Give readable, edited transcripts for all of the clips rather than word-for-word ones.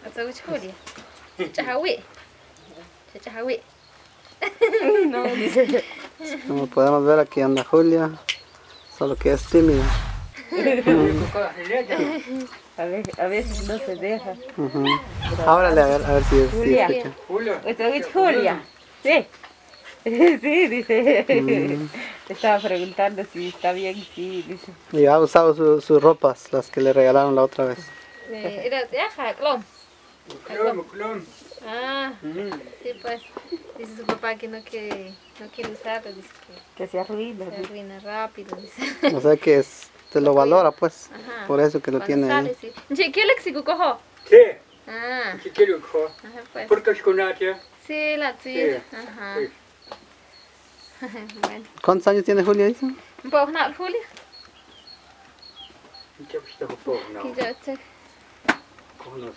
Julia. Chajawi. Chajawi. No, dice. Como podemos ver, aquí anda Julia, solo que es tímida. A veces no se deja. Háblale a ver si Julia. escucha. ¿Usted es Julia? Sí. Sí, dice. Te estaba preguntando si está bien, sí, dice. Y ha usado sus ropas, las que le regalaron la otra vez. Era clon. Clon. Ah, sí, pues. Dice su papá que no quiere usarlo, dice Que se arruina. que se arruina rápido, dice. O sea que te lo valora, pues. Ajá. Por eso que lo Cuando tiene sale, ahí. sí. Che, ¿qué le cojo? Sí. Ah, Si quiero cojo. ajá, pues. Porque es con Natia. Sí, la tía. Ajá. Sí. Bueno. ¿Cuántos años tiene Julia, dice? ¿Un poco nada, Julia? ¿Qué está poco? No. Que ya te... Conos.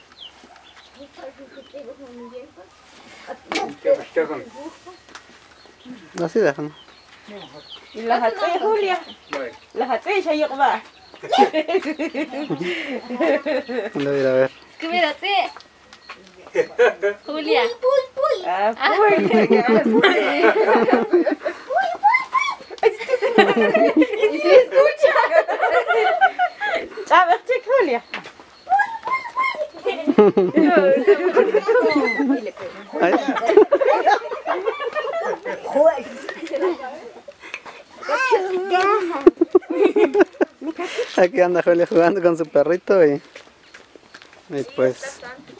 ¿Qué está con? Así déjalo. ¿Y la jatse, Julia? La jatse ya llegó va. Le voy a ir a ver. Es que mira, sí. Julia. Ah, Julia. ¿Y si escucha? A ver, che, Julia. Ay. Aquí anda Julia jugando con su perrito y pues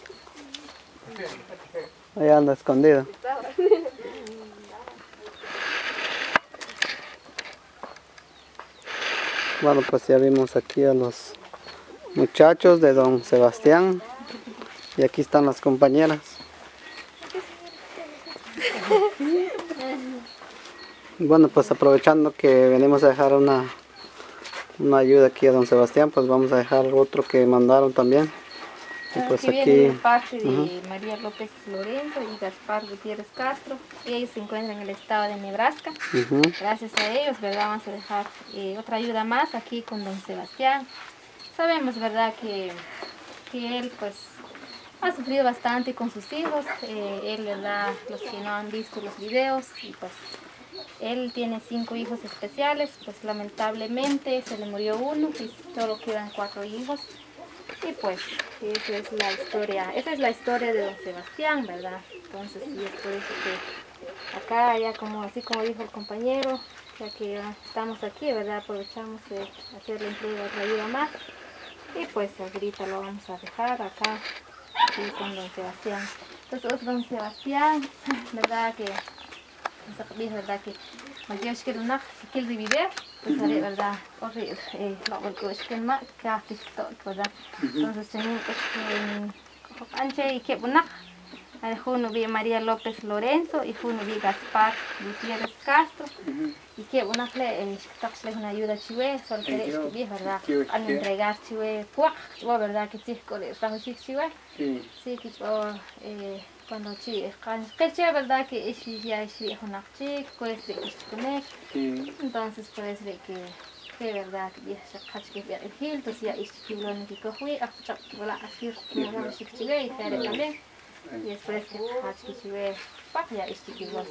ahí anda escondido. Bueno, pues ya vimos aquí a los muchachos de don Sebastián y aquí están las compañeras. Bueno, pues aprovechando que venimos a dejar una ayuda aquí a don Sebastián, pues vamos a dejar otro que mandaron también. Y pues Que viene aquí de parte de María López Lorenzo y Gaspar Gutiérrez Castro. Ellos se encuentran en el estado de Nebraska. Gracias a ellos, ¿verdad? Vamos a dejar otra ayuda más aquí con don Sebastián. Sabemos, ¿verdad? Que él pues ha sufrido bastante con sus hijos. Él, ¿verdad? Los que no han visto los videos, y pues él tiene 5 hijos especiales, pues lamentablemente se le murió uno y solo quedan 4 hijos. Y pues esa es la historia de don Sebastián, ¿verdad? Entonces sí, es por eso que acá ya así como dijo el compañero, ya que ya estamos aquí, ¿verdad? Aprovechamos de hacer la entrega de otra ayuda más. Y pues ahorita lo vamos a dejar acá aquí con don Sebastián. Entonces don Sebastián, ¿verdad? Que dijo, ¿verdad? Que Dios quiere una que él divide, pues haré, ¿verdad? Horrible, lo que es que más que hace ¿verdad? Entonces tenemos que anche y que buena. Uno vi María López Lorenzo y uno vi Gaspar Gutiérrez Castro. Y que buena es una ayuda chive, solo que es ¿verdad? Al entregar chive, ¿verdad? Que chico le trajo chive. Sí, que cuando chico, que verdad que es ya es una chico, pues de entonces puede ser que verdad que ya que ver el gil, entonces ya es que lo único que fui a escuchar que voy a hacer como chico chive y hacer también. Y después que chive ya es que lo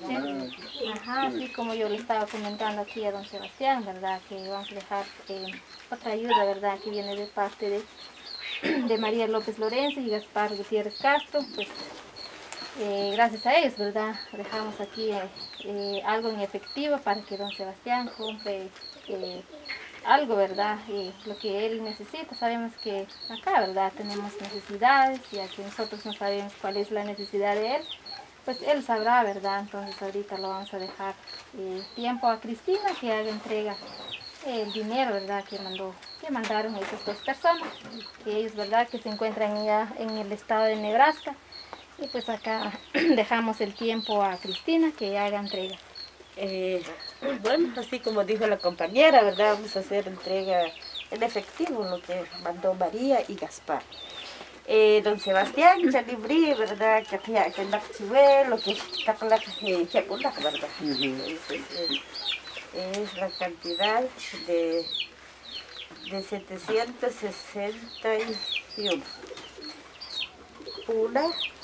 ajá, así como yo le estaba comentando aquí a don Sebastián, verdad que vamos a dejar otra ayuda, verdad, que viene de parte de María López Lorenzo y Gaspar Gutiérrez Castro, pues gracias a ellos, verdad, dejamos aquí algo en efectivo para que don Sebastián compre algo, verdad, lo que él necesita. Sabemos que acá, verdad, tenemos necesidades y aquí nosotros no sabemos cuál es la necesidad de él, pues él sabrá, verdad. Entonces ahorita lo vamos a dejar tiempo a Cristina que haga entrega el dinero, verdad, que mandaron esas 2 personas, que ellos, verdad, que se encuentran ya en el estado de Nebraska. Y pues acá dejamos el tiempo a Cristina que haga entrega. Bueno, así como dijo la compañera, ¿verdad? Vamos a hacer entrega en efectivo, lo que mandó María y Gaspar. Don Sebastián, ya libre, ¿verdad? Que anda chive, lo que está con la chacunda, ¿verdad? Es la cantidad de 761. 1,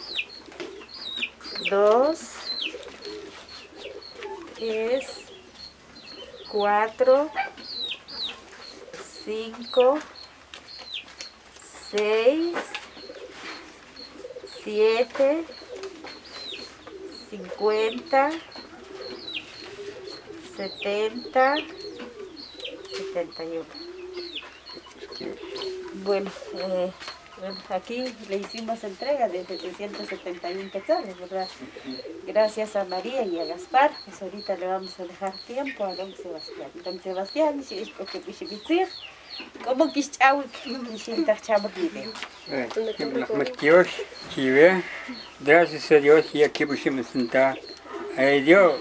2, 3, 4, 5, 6, 7, 50, 70, 71. Bueno, aquí le hicimos entrega de 771 quetzales, ¿verdad? Gracias a María y a Gaspar. Pues ahorita le vamos a dejar tiempo a don Sebastián. Don Sebastián, ¿cómo quischawi? Gracias a Dios y aquí pusimos sentar. Ay Dios,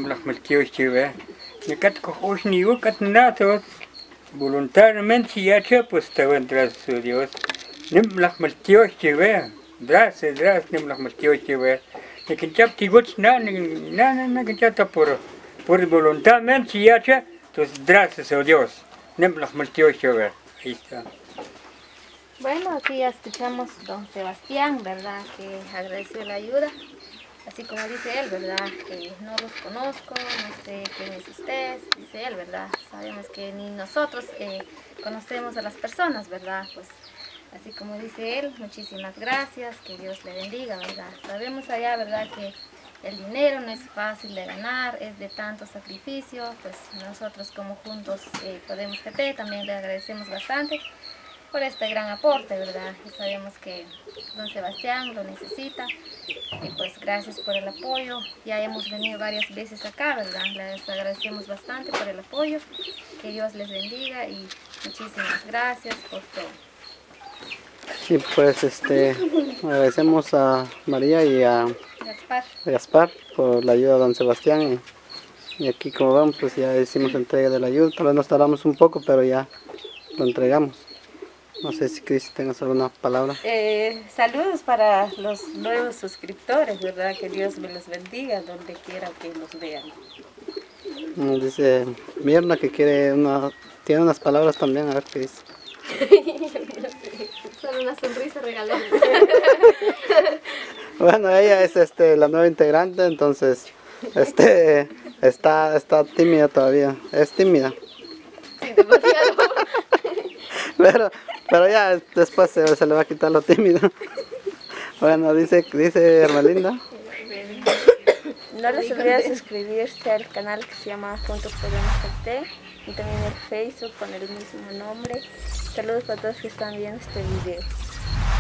voluntariamente ya pues estaban gracias a Dios. Por voluntariamente ya entonces gracias a Dios. Ahí está. Bueno, aquí ya escuchamos a don Sebastián, ¿verdad? Que agradeció la ayuda. Así como dice él, ¿verdad? Que no los conozco, no sé quién es usted, dice él, ¿verdad? Sabemos que ni nosotros conocemos a las personas, ¿verdad? Pues así como dice él, muchísimas gracias, que Dios le bendiga, ¿verdad? Sabemos allá, ¿verdad? Que el dinero no es fácil de ganar, es de tanto sacrificio, pues nosotros como juntos podemos que también le agradecemos bastante por este gran aporte, ¿verdad? Y sabemos que don Sebastián lo necesita y pues gracias por el apoyo. Ya hemos venido varias veces acá, ¿verdad? Les agradecemos bastante por el apoyo, que Dios les bendiga y muchísimas gracias por todo. Sí, pues agradecemos a María y a Gaspar por la ayuda de don Sebastián y aquí como vamos pues ya hicimos entrega de la ayuda, tal vez nos tardamos un poco pero ya lo entregamos. No sé si Cris tengas alguna palabra. Saludos para los nuevos suscriptores, ¿verdad? Que Dios me los bendiga donde quiera que nos vean. Dice Mirna que tiene unas palabras también, a ver qué dice. Solo una sonrisa regaló. Bueno, ella es la nueva integrante, entonces está tímida todavía. Es tímida. Sí, demasiado. Pero ya después se le va a quitar lo tímido. Bueno, dice Hermelinda. No les olviden suscribirse al canal que se llama Juntos Podemos PT y también el Facebook con el mismo nombre. Saludos para todos que están viendo este video.